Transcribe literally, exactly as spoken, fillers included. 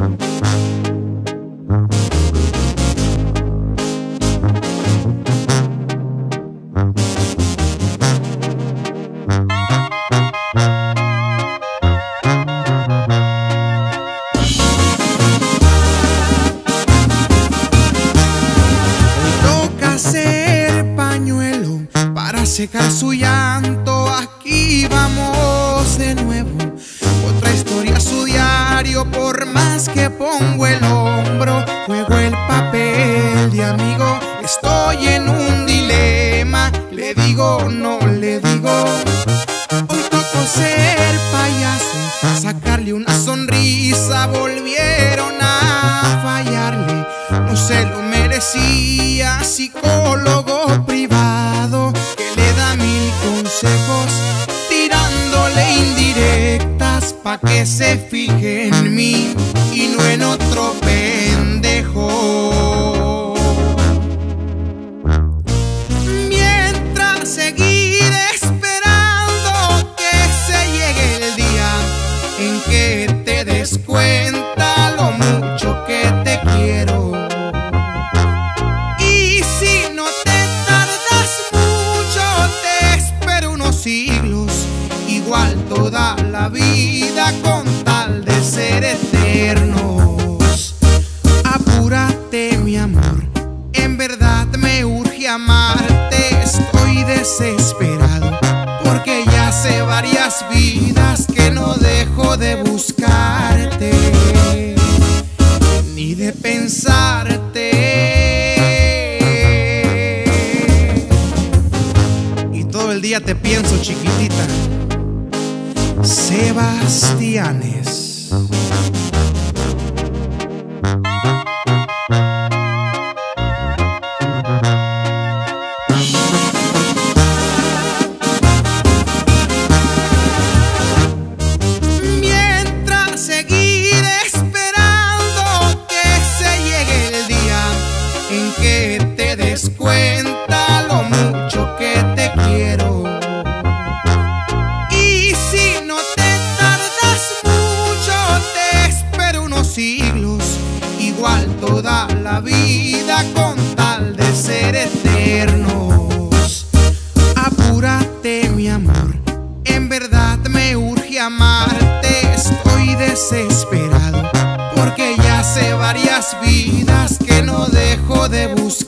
Hacer pañuelo para secar su llanto. Aquí vamos de nuevo, otra historia, su diario. Por más que pongo el hombro, juego el papel de amigo. Estoy en un dilema, le digo, no le digo. Hoy tocó ser payaso, sacarle una sonrisa. Volvieron a fallarle, no se lo merecía. Psicólogo privado que le da mil consejos, tirándole indirectas pa' que se fije en mí y no en otro pendejo. Mientras seguir esperando que se llegue el día en que te des cuenta lo mucho que te quiero. Y si no te tardas mucho, te espero unos siglos, igual toda la vida, con tal de ser eternos. Apúrate, mi amor, en verdad me urge amarte. Estoy desesperado porque ya hace varias vidas que no dejo de buscarte ni de pensarte. Y todo el día te pienso, chiquitita. Sebastianes. Mientras seguir esperando que se llegue el día en que te des cuenta lo mucho que te quiero. Y si no te tardas mucho, te espero unos siglos, igual toda la vida, con tal de ser eternos. Apúrate, mi amor, en verdad me urge amarte. Estoy desesperado porque ya hace varias vidas que no dejo de buscar.